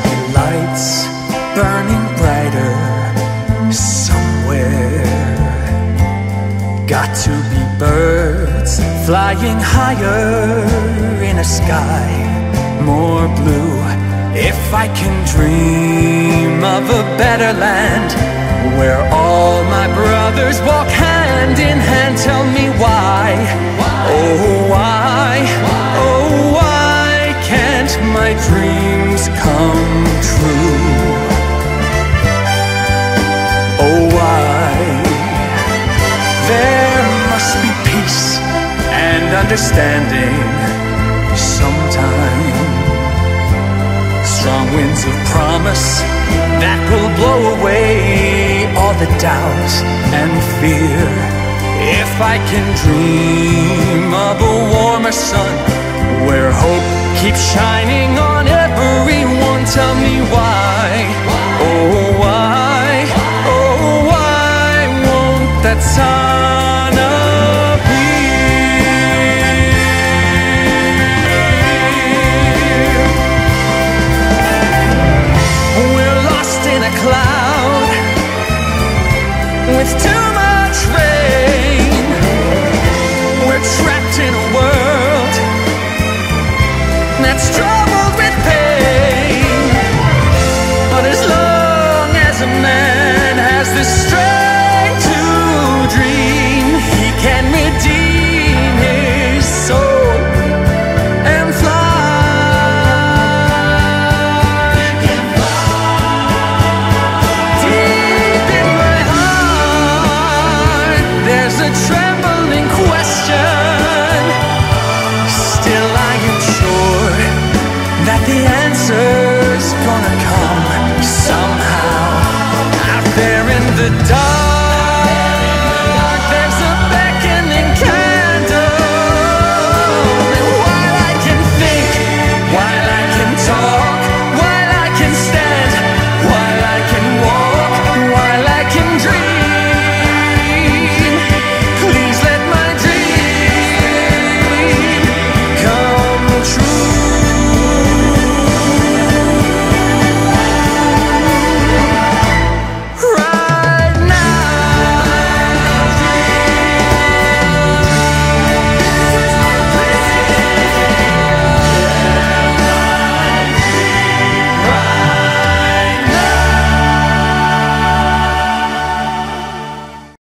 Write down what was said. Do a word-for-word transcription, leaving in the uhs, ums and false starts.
lights burning brighter somewhere. Got to be birds flying higher in a sky more blue. If I can dream of a better land where all my brothers walk hand in hand, tell me why, oh why, oh why can't my dreams come true? Oh why? There must be peace and understanding sometime. Strong winds of promise that will blow away all the doubt and fear. If I can dream of a warmer sun where hope keeps shining on everyone, tell me why, oh why, oh why won't that sun appear? We're lost in a cloud with two